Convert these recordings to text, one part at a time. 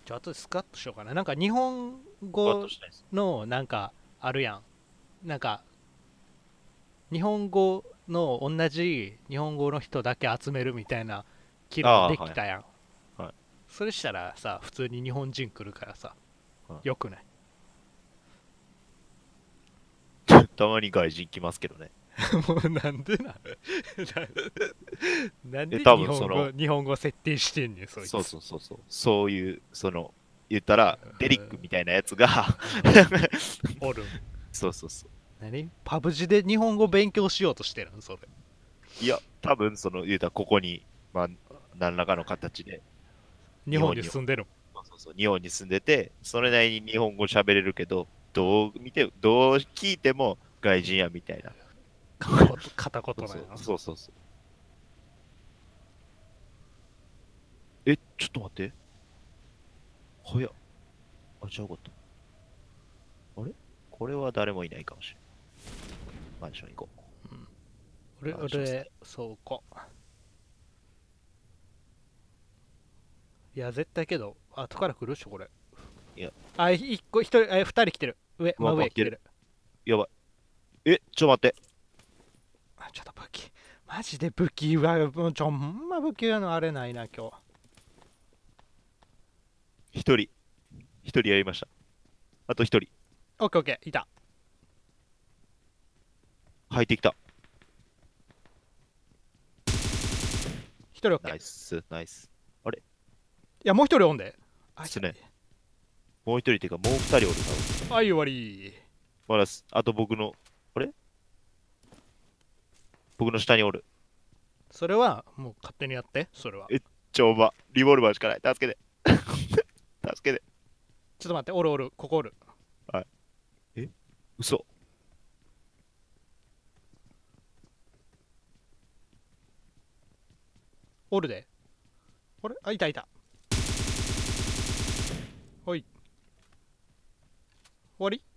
後でスカッとしようかな。なんか日本ふわっと語したいです。 のなんかあるやん。なんか日本語の同じ日本語の人だけ集めるみたいな機能ああ、はい。 できたやん。 はい。 それしたらさ、普通に日本人来るからさ、 はよくない？ い、たまに外人来ますけどね。 もうなんでななんで多分その、 日本語設定してんねん、そいそうつ。 そうそうそう。そういう、言ったら、デリックみたいなやつがおるん。 そうそうそう。 何パブジで日本語勉強しようとしてるんそれ？ いや、多分言ったらここに、まあ、何らかの形で、 日本日本に、 に住んでるん？ そうそうそう、日本に住んでて、それなりに日本語喋れるけど、どう聞いても外人やみたいな。 片そうそう、 言なんやな。 そうそうそう。え、ちょっと待って。早っ。あ、違うかった。あれこれは誰もいないかもしれない。マンション行こう。マンションスタイそうか。いや、絶対けど、後から来るっしょ、これ。 ル。いや、 あ、一個、一人、二人来てる。真待ってる。 上来てる。 やばい。ちょっと待って。 あ、ちょっと武器。マジで武器は、もうほんま武器はのあれないな、今日。 一人。一人やりました。あと一人。 オッケーオッケー、いた。 入ってきた。 一人オッケー。いナイス、ナイス。あれや、もう一人おんで。あ、いた。 ですね。もう一人っていうか、もう二人おる、多分。 はい、終わり。 まだす、あとあれ僕の下におる。 それは、もう勝手にやって、それは。 超馬。リボルバーしかない。助けて。助けて。 ちょっと待って、おるおる、ここおる。 はい。嘘。 おるで。あれあ、いたいた。ほい。終わり？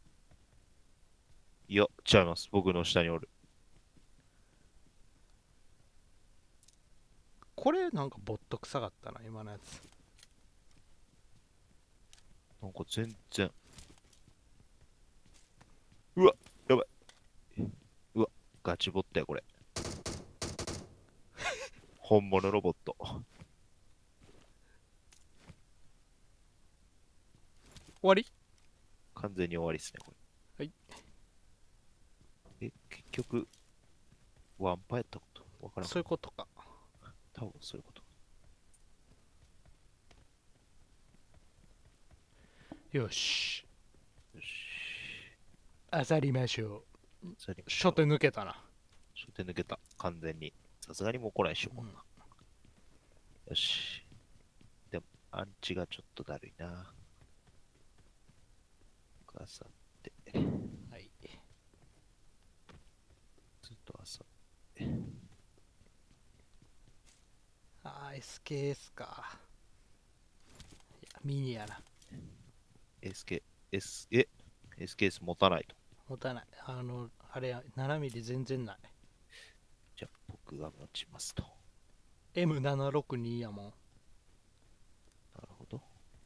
いや、違います。僕の下におる。 これなんかボット臭かったな、今のやつ。 なんか全然。うわ、やばい。うわ、ガチボットや、これ。本物ロボット。 終わり？ 完全に終わりっすね、こはい。 れ。結局、ワンパやったことわからんそうか。 いうことか。 多分そういうこと。 よし。 よし。 あさりましょう。 さりましょう。 初手抜けたな。 初手抜けた。完全に。さすがにもうこないしよう、 うん。 こんな。よし。でも、アンチがちょっとだるいな。あさって。 はい。 ずっとあさ。 SKS か。いや、ミニやな。 SK、SKS 持たないと。 持たない。あれや、7ミリ全然ない。 じゃあ、僕が持ちますと。 M762 やもん。 なるほど。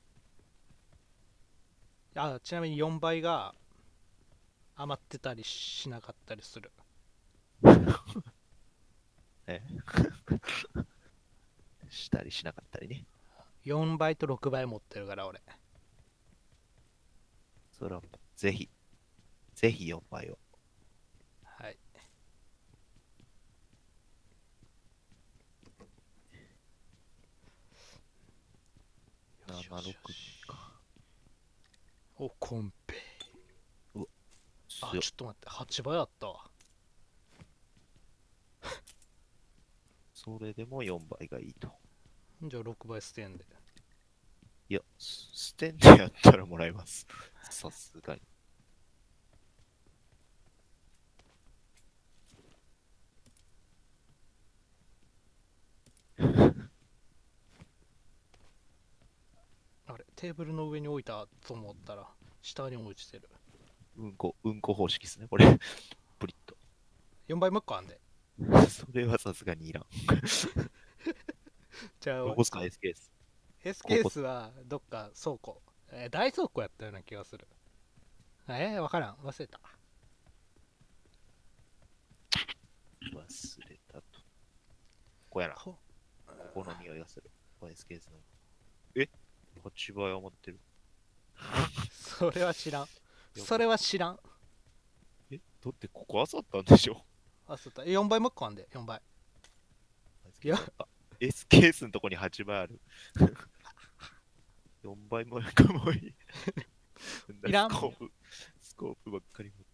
ちなみに4倍が余ってたりしなかったりする。 ね。したりしなかったりね。 4倍と6倍持ってるから俺。 それは、ぜひ、ぜひ4倍を。 はい。よしよしよ 76 し。 か。 お、コンペ。 うわ、 あ、 強っ。 ちょっと待って、8倍あったわ。 それでも4倍がいいと。 じゃあ6倍捨てんで。 いや、ステンでやったらもらえます。さすがに。 あれ、テーブルの上に置いたと思ったら、下に落ちてる。 うんこ方式ですね、これ。プリッと。 4倍もう一個あんで。 それはさすがにいらん。 じゃあ、 残すか SK です。 SKS はどっか倉庫、大倉庫やったような気がする。わからん、忘れた。 忘れたと。ここやな。こここの匂いがする。これ SKS の。え ?8 倍余ってる。 それは知らん。それは知らん。 だってここ漁ったんでしょ。 あ、そうだ。4倍もっこあんで、4倍。いや、 SKS のとこに8倍ある。4倍もかもいい。 いらんスコープばっかり持って。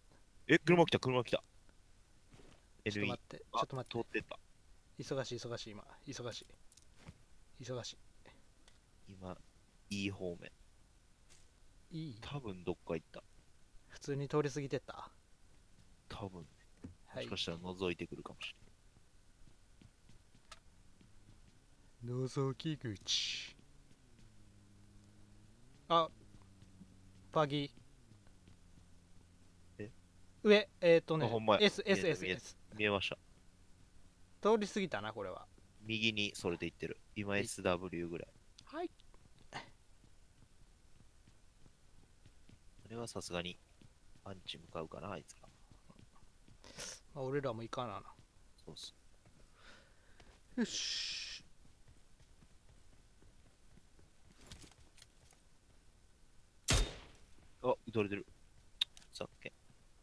車来た、車来た。 ちょっと NE 待って、ちょっと待って。 通ってった。 忙しい、忙しい、今。忙しい。忙し今、いい方面。 い。いい。 多分どっか行った。 普通に通り過ぎてった。 多分、 はいもしか。したら覗いてくるかもし覗き口。あ、バギー。 え上、 あほんまや S、S、 見えた S、 見えた S。 見えました。 通り過ぎたな、これは。 右にそれていってる。今 SW ぐらい。 はい。 あれはさすがにアンチ向かうかな、あいつら。 まあ、俺らも行かなな。 そうっす。 よし。 あ、撃たれてる。さっけ。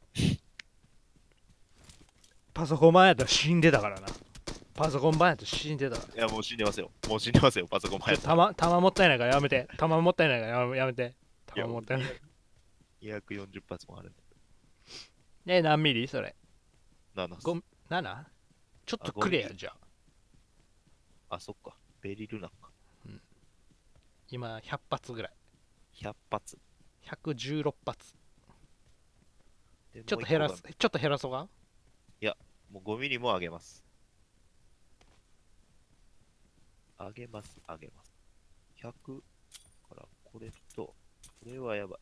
パソコン版やったら死んでたからな。パソコン版やったら死んでたから。 いや、もう死んでますよ。もう死んでますよ、パソコン前やったら。 弾もったいないからやめて。弾もったいないからやめて。弾もったいない。 240発もあるんで。 何ミリそれ。 なんなんす 7？ ちょっとくれや、じゃあ。 あ、そっか。ベリルなんか。 今100発ぐらい。 100発。 116発。 でちょっと減らす。ちょっと減らそうか。 もう5ミリも上げます。上げます、上げます。100からこれと、これはやばい。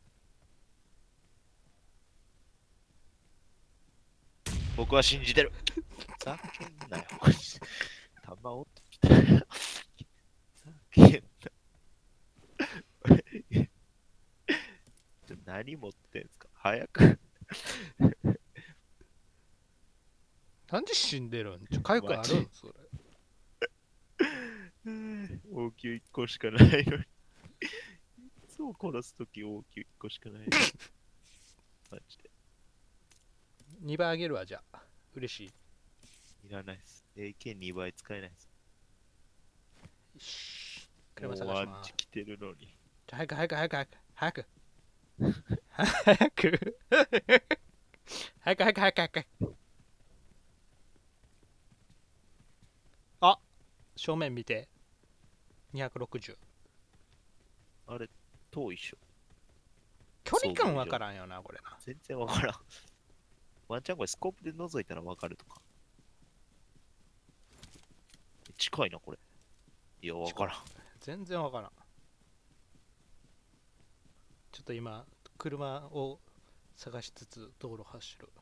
僕は信じてる。ざけんなよ。弾落ちてきた。ざけんな。何持ってんすか早く。 なんで死んでるん？回復あるんそれ。 応急1個しかないのに。いつも殺すとき応急1個しかないのに。マジで。 2倍あげるわ、じゃあ。嬉しい。 いらないです。AK2 倍使えないです。 よし。車もう探しますアンチ。来てるのに。 じゃあ早く早く早く早く早く早く早く早く早く早く。あ、正面見て。260。 あれ、遠いっしょ。 距離感わからんよな、これな。 全然わからん。ワンチャンこれスコープで覗いたらわかるとか。近いな、これ。いや、わからん。 全然わからん。ちょっと今、車を探しつつ道路走る。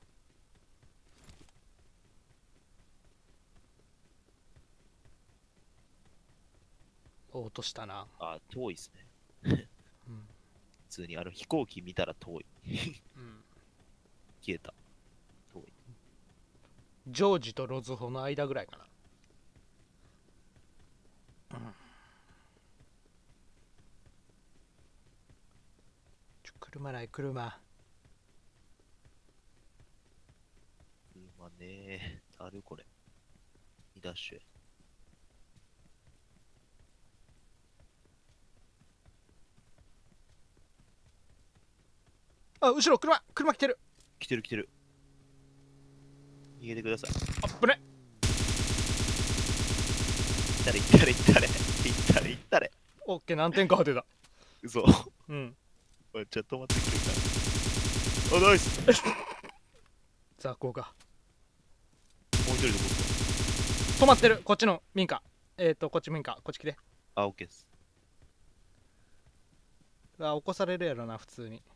落としたな。 あ、遠いっすね。 うん。 普通に飛行機見たら遠い。 うん。 消えた。遠い。 ジョージとロズホの間ぐらいかな。車ない、車。 車ねー。あるこれ。2ダッシュへ。 あ、後ろ、車来てる。 来てる来てる。逃げてください。 あっぶね。 行ったれ行ったれ行ったれ。行ったれ行ったれ。 オッケー、何点か当てた。 嘘。 うん。 ワンちゃん止まってくれた。あ、ナイス。 雑魚が。 もう一人で止まってる。こっちの民家。こっち民家。こっち来て。 あ、オッケーです。 あ、起こされるやろな、普通に。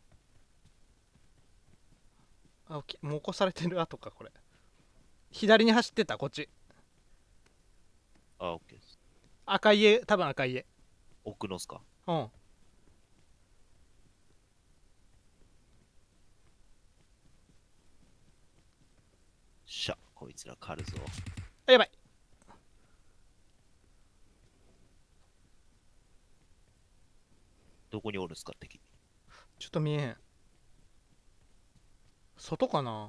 あ、もう起こされてる後か、これ。左に走ってた、こっち。 あ、オッケーです。 赤い家、多分赤い家。 奥のっすか？ うん。 しゃ、こいつら狩るぞ。 あ、やばい。 どこにおるんすか、敵。 ちょっと見えへん。外かな。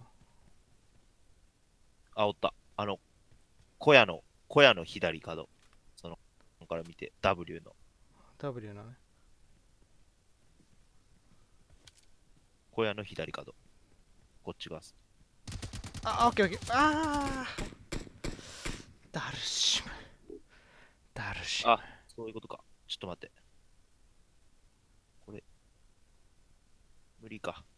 あ、おった。小屋の左角。その、から見て、W の。 W のね。 小屋の左角。こっち側っす。 あ、オッケーオッケー。あー。ダルシム。ダルシム。 あ、そういうことか。ちょっと待って。これ、無理か。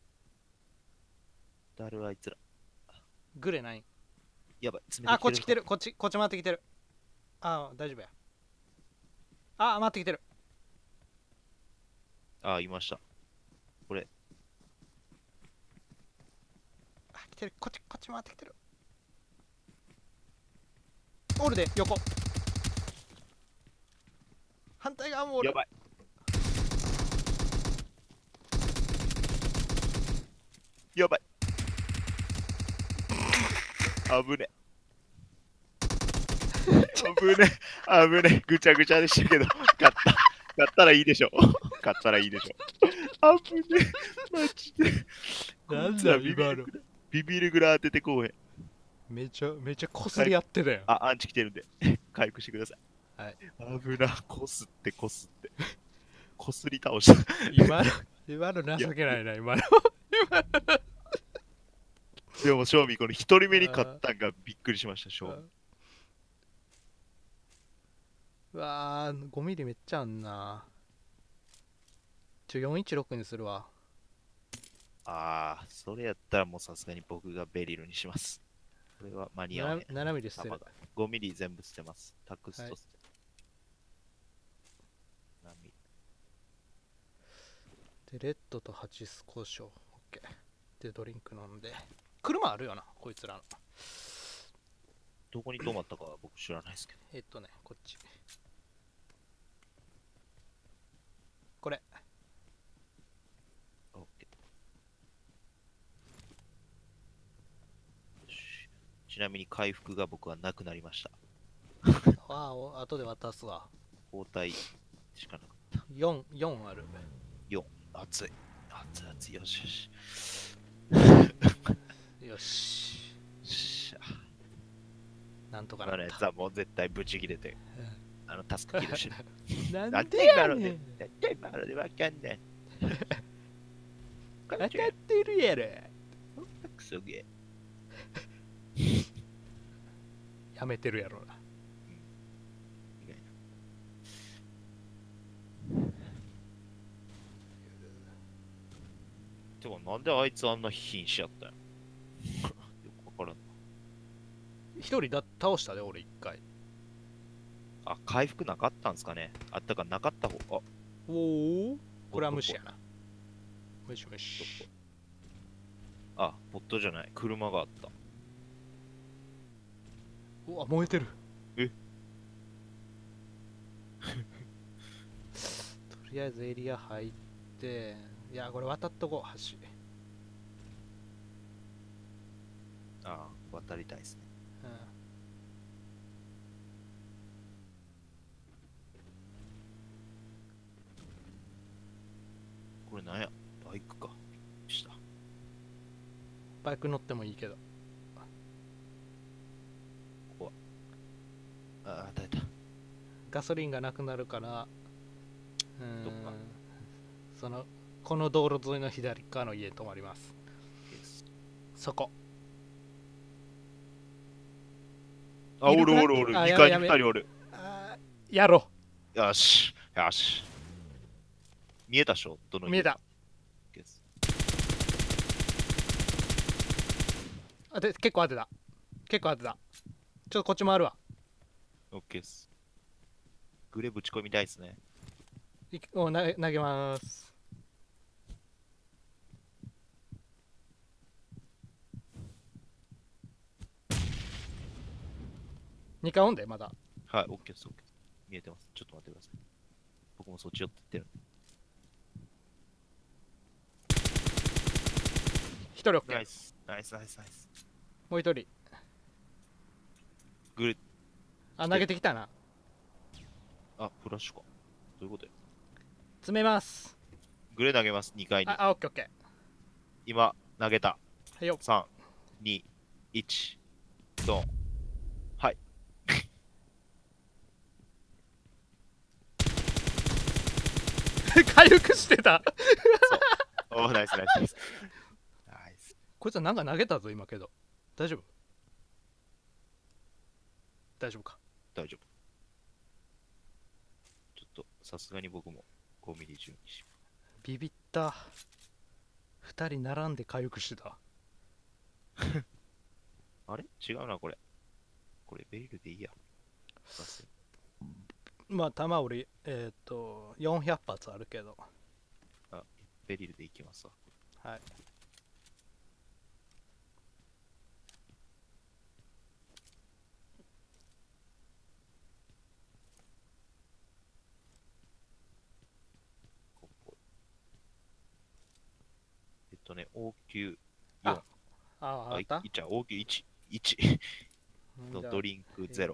だるあいつら。 グレない。 やばい、詰めあ、 てきてる。 こっち来てる。こっち回ってきてる。あ、大丈夫や。あ、回ってきてる。 あ、いました。これ、 あ、来てる。こっち回ってきてる。おるで、横。反対側もおる。 やばい。やばい。危ね。危ね。危ね。ぐちゃぐちゃでしたけど、勝ったらいいでしょ。勝ったらいいでしょ。危ね。マジで。 なんだこいつら今の。 ビビるぐらい当ててこうへん。 めちゃこすり合ってたよ。 あ、アンチ来てるんで、回復してください。 はい。 危な。こすって。こすり倒した。 今の情けないな、今の。 でも、正味、この一人目に勝ったんがびっくりしました、正味。 うわー、5ミリめっちゃあんな。416にするわ。 ああ、それやったらもうさすがに僕がベリルにします。これは間に合わへん。 7ミリ捨てる。 5ミリ全部捨てます。タクスト捨て。何ミリ。 で、レッドと8スコショウ。オッケー。で、ドリンク飲んで。車あるよな、こいつらの。 どこに止まったかは僕知らないですけど。 こっち。これ。 オッケー。よし。ちなみに回復が僕はなくなりました。 ああ、後で渡すわ。 交代しかなかった。 4ある。 4。熱い。熱い。よしよし。 よし。 しゃ。 なんとかなった。 あのやつはもう絶対ブチ切れて、タスクキルしてる。 なんでやねん。 なんで今のでわかんない。 当たってるやろ。 クソゲやめてるやろな。 ー。意外な。てか、なんであいつあんな瀕死やったんや。よくわからんな。 一人倒したで、俺一回。 あ、回復なかったんすかね。あったかなかった方。あ、 おお、これは無視やな。無視無視。 あ、ボットじゃない。車があった。 うわ、燃えてる。 えとりあえずエリア入って、いや、これ渡っとこう、橋。 あ、渡りたいですね。 うん。 これなんや、バイクか。した。 バイク乗ってもいいけど。 あ、与えた。 ガソリンがなくなるから、 どっかこの道路沿いの左側の家に泊まります。そこ。 あ、 いるかなおる。 あ、 2 や階にめやめ 2人おる。 やろよし。見えたっしょ、どの家見えた。 です。 結構当てた。ちょっとこっち回るわ。 オッケーっす。グレぶち込みたいっすね。 投げます。2回オンでまだ。 はい、オッケーっす。見えてます。ちょっと待ってください。 僕もそっち寄ってってる。 一人 OK。 ナイス、ナイス、ナイス、ナイス。 もう一人。 グレ、 あ、投げてきたな。 あ、フラッシュか。どういうことや。 詰めます。 グレ投げます、2回に。 あ、オッケーオッケ今、投げた。 ー。はいよ。 3、2、1、ドン。はい。 回復してた。 そう。おー、ナイス、ナイス、ナイス。ナイス。 こいつはなんか投げたぞ今けど。大丈夫？大丈夫か。 大丈夫。ちょっと、さすがに僕も5ミリ10にします。 ビビった。2人並んで回復してた。 あれ違うな、これ。これ、ベイルでいいや。 まあ弾俺400発あるけど。 あ、ベリルでいきますわ。 はい。 応急あ 4。 あった。 じゃあ、応急1。1のじゃあドリンク0。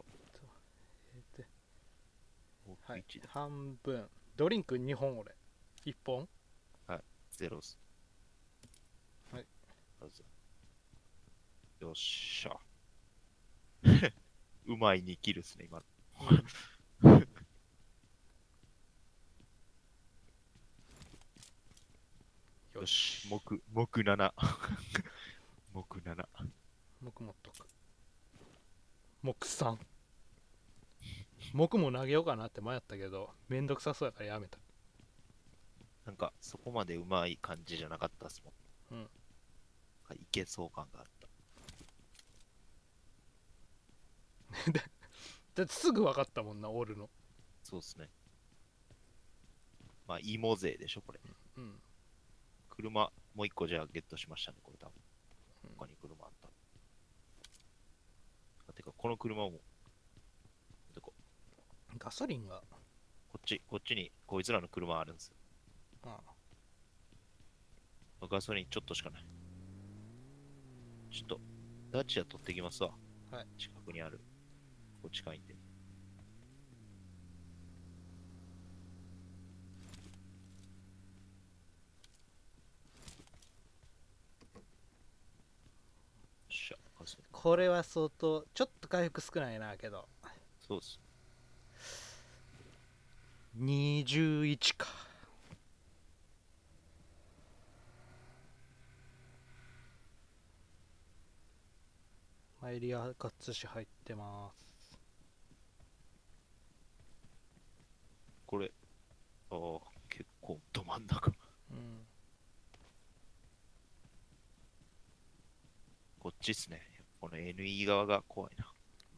はい、 応急1だ。 半分。ドリンク2本俺。1本。 はい、0っす。 はい。 まずよっしゃ。うまい2キルっすね、今の。よし、木7。木7。 木持っとく。木3。木も投げようかなって迷ったけど、めんどくさそうやからやめた。 なんか、そこまでうまい感じじゃなかったっすもん。 うん。 いけそう感があった。 だってすぐ分かったもんな、おるの。 そうっすね。まあ、芋勢でしょ、これ。 うん。 車、もう1個じゃあゲットしましたね、これ多分。他に車あった。てか、この車も、 ガソリンが。 こっちに、こいつらの車あるんですよ。 あガソリンちょっとしかない。ちょっと、ダッチは取ってきますわ。 はい。 近くにある。ここ近いんで。しゃ、ガソリン。 これは相当、ちょっと回復少ないなけど。 そうっす。 21か。マイリアガッツシ入ってます。 これ、ああ、結構ど真ん中。 うん。 こっちっすね。この NE 側が怖いな。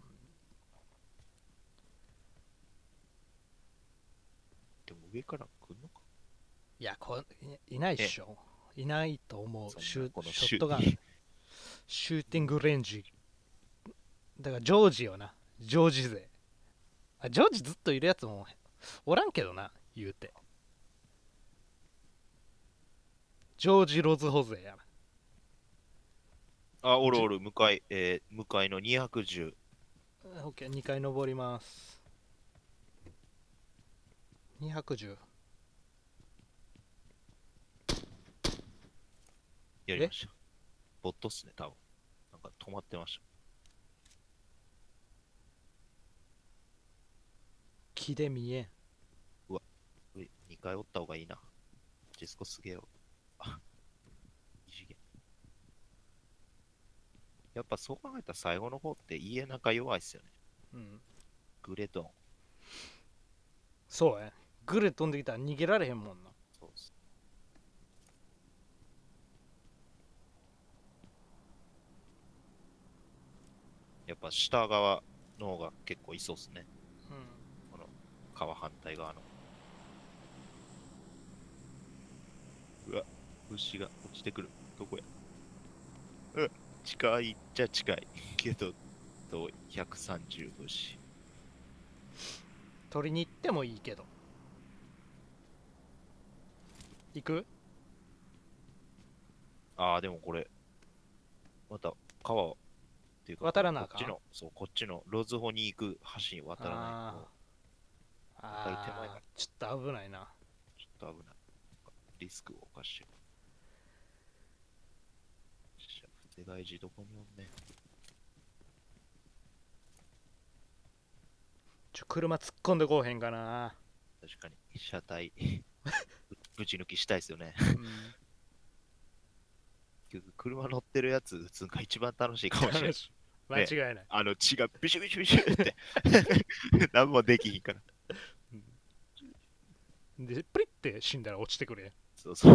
でも上から来んのか。 いやいないっしょ。いないと思う。ショこのットガン。シューティングレンジ。だからジョージよな。ジョージ勢。ジョージずっといるやつもおらんけどな、言うて。ジョージ・ロズホ勢やあ、おる、向かいの210。 な。オッケー、2階登ります。210。 やりました。ボットっすね、多分。なんか止まってました。 木で見えん。 2回おった方がいいな。ディスコすげえよ。あ、異次元。やっぱそう考えたら最後の方って家中弱いっすよね。 うん。 グレドン。 そうや。グレ飛んできたら逃げられへんもんな。 そうっす。やっぱ下側の方が結構いそうっすね。 うん。 この川反対側の。うわ、牛が落ちてくる。どこや。近いっちゃ近い。けど、130牛。 取りに行ってもいいけど。 行く？ ああ、でもこれ、また川っていうか、 渡らなあかん。 こっちの、そう、こっちのロズホに行く橋に渡らないと、渡る手前がちょっと危ないな。 ちょっと危ない。リスクを冒してる。手外寺どこにおんね。 車突っ込んでこうへんかな。 確かに、車体ぶち抜きしたいですよね。 うん。 結局、車乗ってるやつ撃つのが一番楽しいかもしれない。 間違いない。 血がビシュビシュビシュって何もできひんから。 うん、で、プリって死んだら落ちてくれ。 そうそう。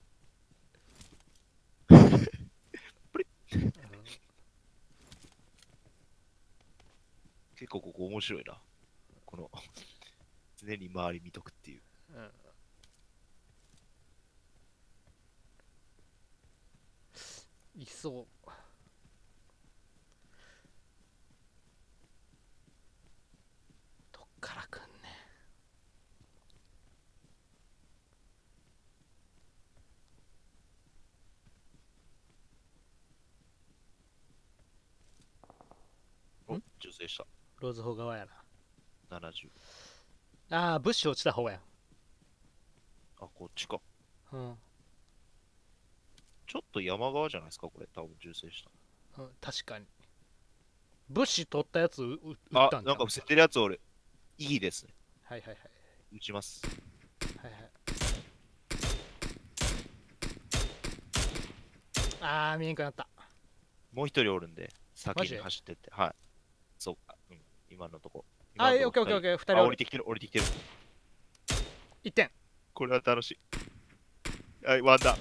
結構ここ面白いな。この常に周り見とくっていう。 うん。いそう。どっから来んね。 お、 ん女性した。 ローズホ側や 70。 な。ああ、ブッシュ落ちた方や。 あ、こっちか。 うん。 ちょっと山側じゃないですか、これ。多分重生した。 うん、確かに。ブッシュ取ったやつ撃っあ、 たんじゃん。 なんか伏せてるやつ俺。いいですね。 はいはいはい。 撃ちます。 はいはい。ああ、見えんくなった。 もう一人おるんで、 マジで？ 先に走ってって。はい。そうか。うん。今のとこ。 あ、オッ今のとこケーオッケーオッケー、二あ、 人おる。 降りてきてる、降りてきてる。 1点。 これは楽しい。はい、ワンダー。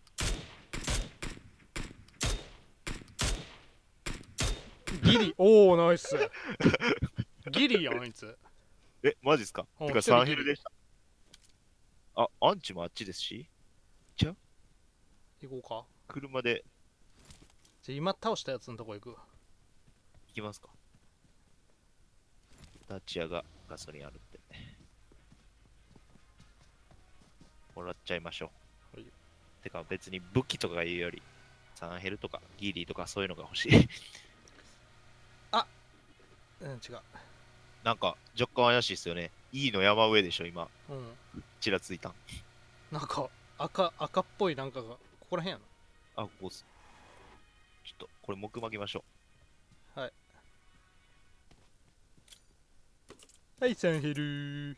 ギリ、おお、ナイス。ギリやん、あいつ。 え、マジっすか？ うんてか、 一人ギリ 3ヘルでした。あ、アンチもあっちですし。じゃあ、 行こうか。 車でじゃあ今倒したやつのとこ行く。 行きますか。ダッチアがガソリンあるって。もらっちゃいましょう。 はい。 てか、別に武器とかいうより、サンヘルとかギリとかそういうのが欲しい。 うん、違う。 なんか、若干怪しいですよね。E の山上でしょ、今。 うん。 ちらついたん。 なんか、赤っぽいなんかが、ここら辺やあ、ここっす。ちょっと、これ、木巻きましょな。はい。はい、サンヘル。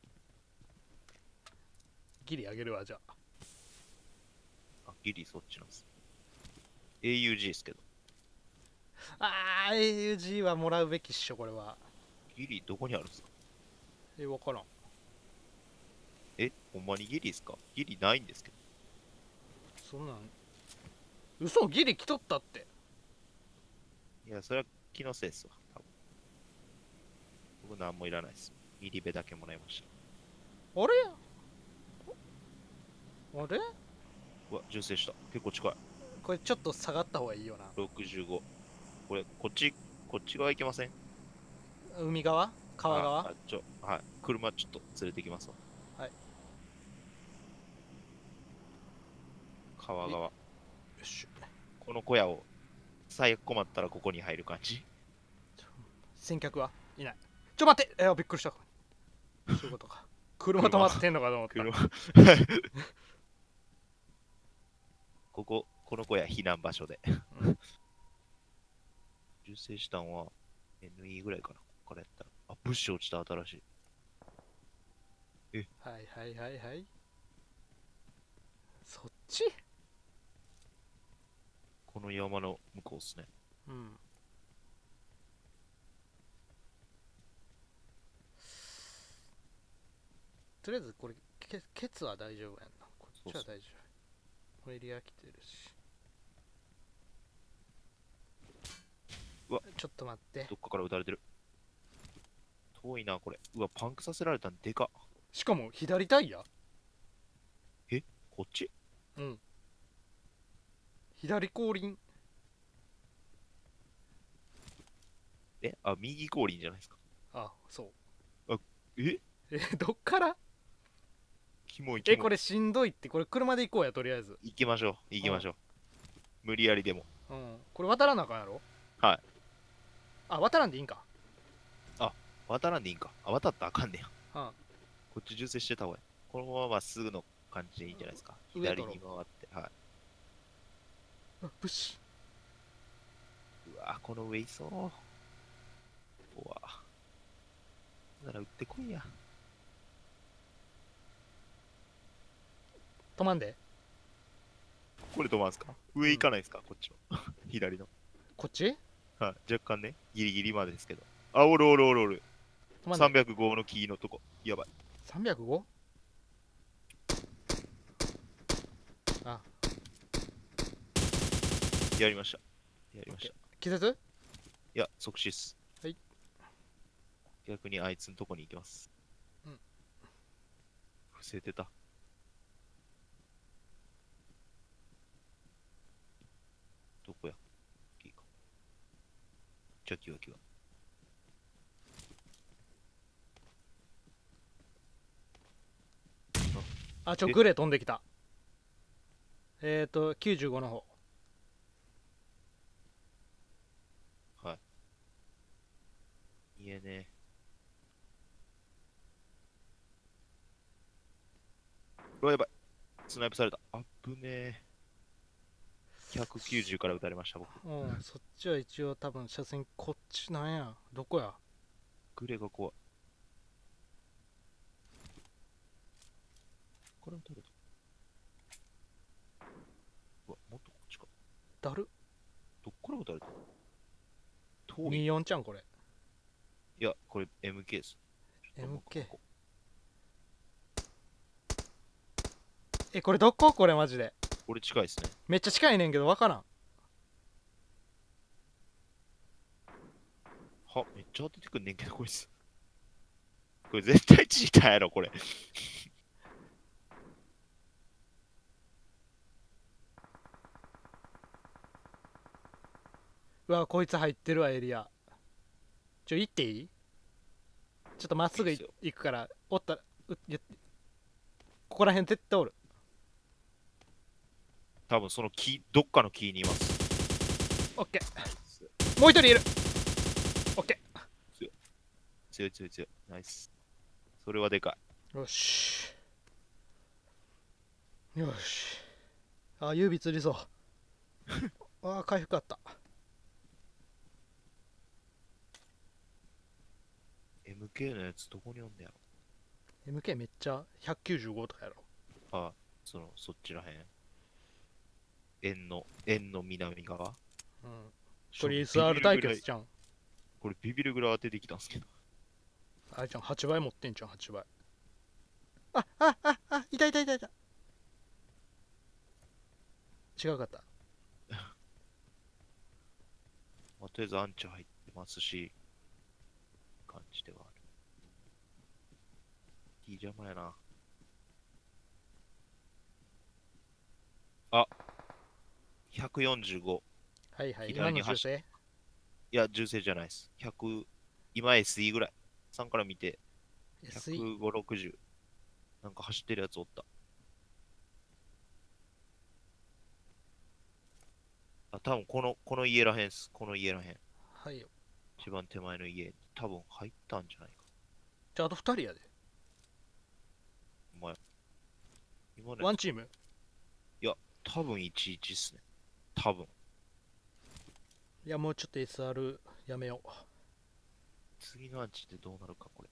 ギリあげるわ、じゃあ。 う。あ、ギリそっちなんです。AUG ですけど。 あー、AUG はもらうべきっしょ、これは。 ギリどこにあるんですか？ わからん。 え、ほんまにギリですか？ギリないんですけど。 そんなん。嘘、ギリ来とったって。 いや、それは気のせいっすわ。多分僕なんもいらないです。ギリベだけもらいました。 あれあれうわ、純正した。結構近い。 これちょっと下がった方がいいよな。 65。これ、こっち側行けません？ 海側川側。 はい。車ちょっと連れてきますわ。 はい。 川側。 よし。 この小屋を、最悪困ったらここに入る感じ。 先客はいない。待ってびっくりした。そういうことか。車止まってんのかと思った。 車この小屋避難場所で。重生したんは NE ぐらいかな。ここからやったら。あ、ブッシュ落ちた新しい。 はいはいはいはい。そっち。 この山の向こうっすね。 うん。とりあえずこれケツは大丈夫やんな。こっちは大丈夫。エリア来てるし。 うわ、 ちょっと待って。 どっかから撃たれてる。遠いな、これ。うわ、パンクさせられたんでかっ。 しかも左タイヤ。 こっち？ うん。左後輪。 あ、右後輪じゃないですか。 あ、そう。 あ、えどっから？ キモいキモい。 これしんどいって。これ車で行こうや、とりあえず。 行きましょう、行きましょう。無理やりでも。 うん。これ渡らなあかんやろ。 はい。 あ、渡らんでいいんか。 渡らんでいいんか。あ、渡ったらあかんねや。 うん。 こっち重生してた方がいい。このまままっすぐの感じでいいんじゃないですか。 上取ろう左に回って。はい。 ブシ。 うわこの上いそう。うわなら撃ってこいや。 止まんで。 これ止まんすか？上行かないですか、こっちの。左の。 こっちはい。若干ね、ギリギリまでですけど。あ、おるおるおるおる。 止まんで。 305のキーのとこ。やばい。 305？ あ、 やりました。やりました。 気絶？ いや、即死っす。 はい。 逆にあいつのとこに行きます。 うん。 伏せてた。どこや？いいか。じゃあ、キワキワ。 あ、グレー飛んできた。95の方。 はい。いえね。うわ、やばい。スナイプされた。あぶねえ。190から撃たれました、僕。 うん、そっちは一応多分車線こっちなんや。どこや？ グレが怖い。これも取れた。うわ、もっとこっちか。 だる？ どっから撃たれた？遠い。 24ちゃんこれ。 いや、これ MK です。ちょっともう MK こここれどこ？これマジで。 これ近いですね。 めっちゃ近いねんけど分からん。 は、めっちゃ当ててくんねんけど、こいつ。これ絶対チーターやろ、これ。 うわ、こいつ入ってるわ、エリア。行っていい？ちょっとまっすぐいいっすよ行くから、おったら、ここら辺絶対おる。 多分そのキー、どっかのキーにいます。 オッケー。もう一人いる。オッケ強い強い強い。ナイス。それはでかい。 ー。よし。よし。あ、指つりそう。あ、回復あった。 MK のやつどこにおんねや MK めっちゃ195とかやろ。 ろ。あ、そっちらへん。円の南側。 うん。これ SR 対決じゃん。 これビビるぐらい当ててきたんすけど。 あれじゃん、8倍持ってんじゃん、8倍。いたいたいたいた。違うかった。 まあ、とりあえずアンチ入ってますし、感じではある。いい邪魔やな。あ、145。 はいはい、今左に走の修正。 いや、銃声じゃないです。100、今 SE ぐらい。3から見て、 SE。 105、60。なんか走ってるやつおった。あ、多分この家らへんっす。この家らへん。 はいよ。 一番手前の家に多分入ったんじゃないか。 じゃあ、あと2人やで。 お前。今のやつワンチーム。 いや、多分11っすね。多分。 いや、もうちょっと SR やめよう。 次のアンチってどうなるか、これ。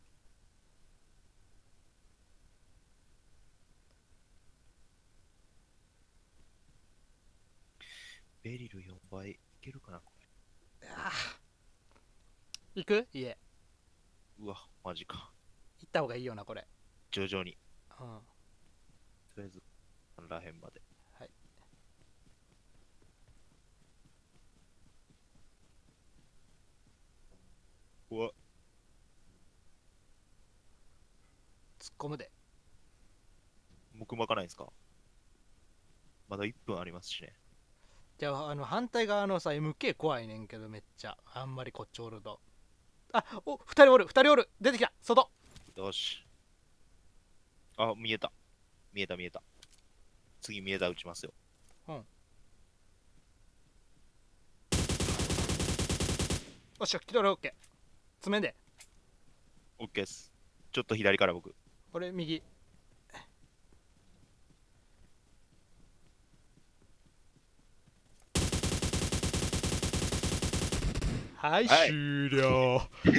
ベリル4倍いけるかな、こ行く？いえ。 れ。うわ、マジか。 行った方がいいよな、これ。 徐々に。 うん。 とりあえず、このらへんまで。 はい。 うわ、 突っ込むで。 僕巻かないんすか？まだ1分ありますしね。 じゃあ、反対側のさ、MK 怖いねんけど、めっちゃ。あんまりこっちおると。あ、2人おる、2人おる。出てきた、外。 よし。あ、見えた。 見えた見えた。次見えた撃ちますよ。 よっしゃ、来たらオッケー。詰めんで。 オッケーです。ちょっと左から僕。 俺、右。はい、 はい終了。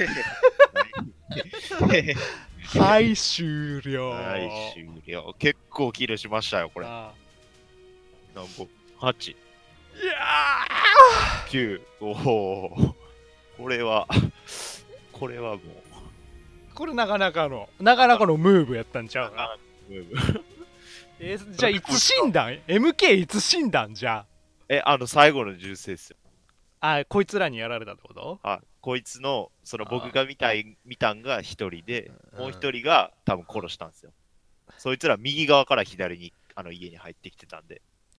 ははい、終了。 い、終了。結構キルしましたよ、これ。 あ何本 ?8、 いや 9、おお。これはもう。 これなかなかのムーブやったんちゃうか。じゃあいつ死んだん ?MK いつ死んだんじゃ最後の銃声ですよ。 あ。こいつらにやられたってこと？ こいつの、僕が見たんが一人で、 うんもう一人が多分殺したんですよ。そいつら右側から左に、家に入ってきてたんで。